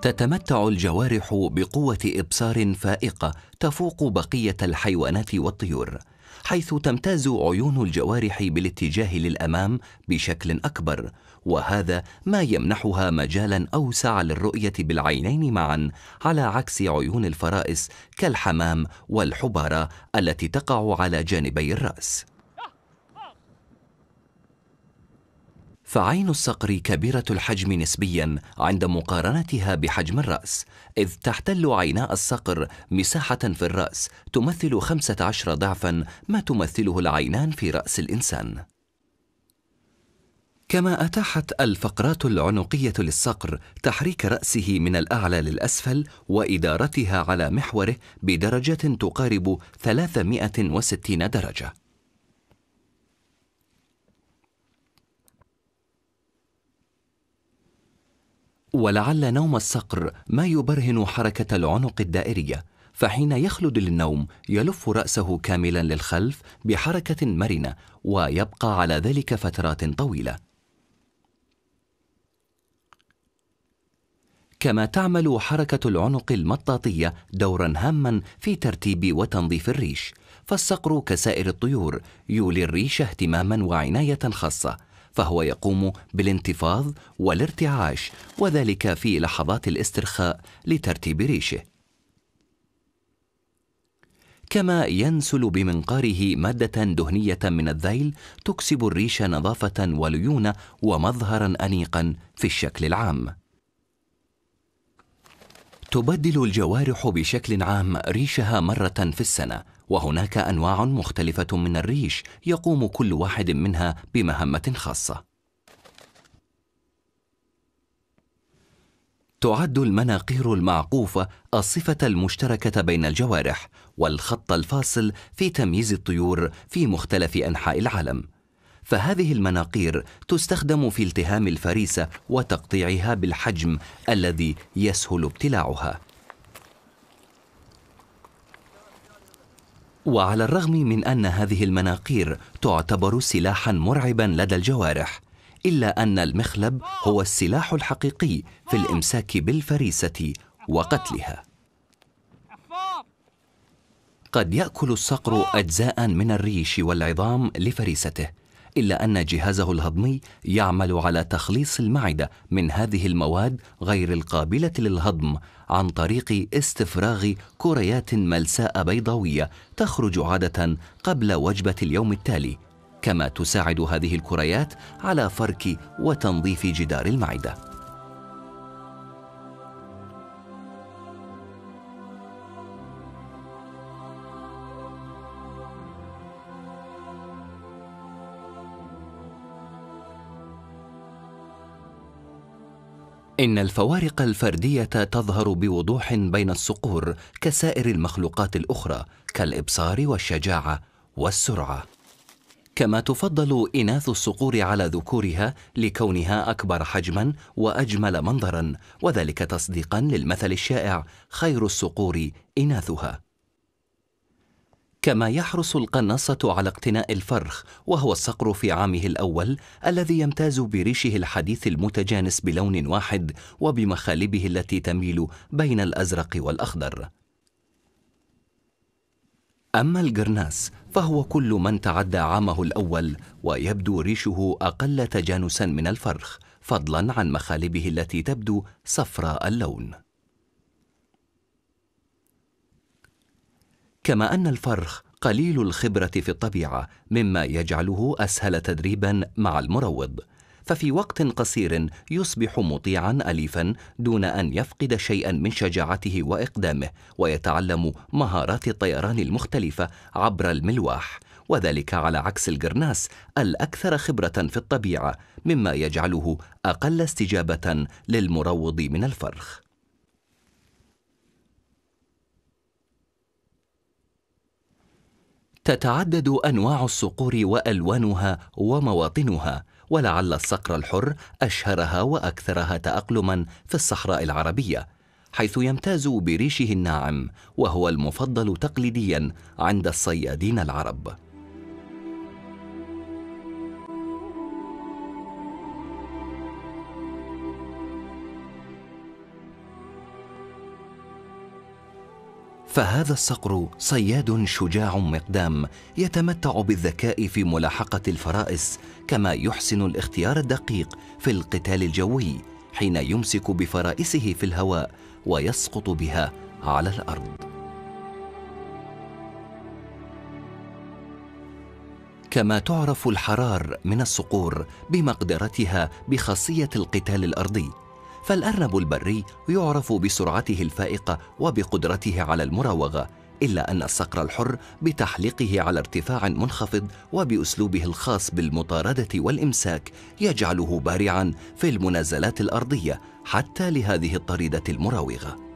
تتمتع الجوارح بقوة إبصار فائقة تفوق بقية الحيوانات والطيور، حيث تمتاز عيون الجوارح بالاتجاه للأمام بشكل أكبر، وهذا ما يمنحها مجالا أوسع للرؤية بالعينين معا، على عكس عيون الفرائس كالحمام والحبارة التي تقع على جانبي الرأس. فعين الصقر كبيرة الحجم نسبيا عند مقارنتها بحجم الرأس، إذ تحتل عيناء الصقر مساحة في الرأس تمثل 15 ضعفا ما تمثله العينان في رأس الإنسان. كما أتاحت الفقرات العنقية للصقر تحريك رأسه من الأعلى للأسفل وإدارتها على محوره بدرجة تقارب 360 درجة. ولعل نوم الصقر ما يبرهن حركة العنق الدائرية، فحين يخلد للنوم يلف رأسه كاملا للخلف بحركة مرنة، ويبقى على ذلك فترات طويلة. كما تعمل حركة العنق المطاطية دورا هاما في ترتيب وتنظيف الريش، فالصقر كسائر الطيور يولي الريش اهتماما وعناية خاصة، فهو يقوم بالانتفاض والارتعاش، وذلك في لحظات الاسترخاء لترتيب ريشه. كما ينسل بمنقاره مادة دهنية من الذيل تكسب الريش نظافة وليونة ومظهرا أنيقا في الشكل العام. تبدل الجوارح بشكل عام ريشها مرة في السنة، وهناك أنواع مختلفة من الريش يقوم كل واحد منها بمهمة خاصة. تعد المناقير المعقوفة الصفة المشتركة بين الجوارح، والخط الفاصل في تمييز الطيور في مختلف أنحاء العالم، فهذه المناقير تستخدم في التهام الفريسة وتقطيعها بالحجم الذي يسهل ابتلاعها. وعلى الرغم من أن هذه المناقير تعتبر سلاحا مرعبا لدى الجوارح، إلا أن المخلب هو السلاح الحقيقي في الإمساك بالفريسة وقتلها. قد يأكل الصقر أجزاء من الريش والعظام لفريسته، إلا أن جهازه الهضمي يعمل على تخليص المعدة من هذه المواد غير القابلة للهضم عن طريق استفراغ كريات ملساء بيضاوية تخرج عادة قبل وجبة اليوم التالي، كما تساعد هذه الكريات على فرك وتنظيف جدار المعدة. إن الفوارق الفردية تظهر بوضوح بين الصقور كسائر المخلوقات الأخرى، كالإبصار والشجاعة والسرعة. كما تفضل إناث الصقور على ذكورها لكونها أكبر حجما وأجمل منظرا، وذلك تصديقا للمثل الشائع: خير الصقور إناثها. كما يحرص القناصة على اقتناء الفرخ، وهو الصقر في عامه الأول الذي يمتاز بريشه الحديث المتجانس بلون واحد وبمخالبه التي تميل بين الأزرق والأخضر. أما القرناس فهو كل من تعدى عامه الأول ويبدو ريشه أقل تجانسا من الفرخ، فضلا عن مخالبه التي تبدو صفراء اللون. كما أن الفرخ قليل الخبرة في الطبيعة، مما يجعله أسهل تدريبا مع المروض، ففي وقت قصير يصبح مطيعا أليفا دون أن يفقد شيئا من شجاعته وإقدامه، ويتعلم مهارات الطيران المختلفة عبر الملواح، وذلك على عكس القرناس الأكثر خبرة في الطبيعة، مما يجعله أقل استجابة للمروض من الفرخ. تتعدد أنواع الصقور وألوانها ومواطنها، ولعل الصقر الحر أشهرها وأكثرها تأقلما في الصحراء العربية، حيث يمتاز بريشه الناعم، وهو المفضل تقليديا عند الصيادين العرب. فهذا الصقر صياد شجاع مقدام، يتمتع بالذكاء في ملاحقة الفرائس، كما يحسن الاختيار الدقيق في القتال الجوي حين يمسك بفرائسه في الهواء ويسقط بها على الأرض. كما تعرف الحرار من الصقور بمقدرتها بخاصية القتال الأرضي، فالأرنب البري يعرف بسرعته الفائقة وبقدرته على المراوغة، إلا أن الصقر الحر بتحليقه على ارتفاع منخفض وبأسلوبه الخاص بالمطاردة والإمساك يجعله بارعاً في المنازلات الأرضية حتى لهذه الطريدة المراوغة.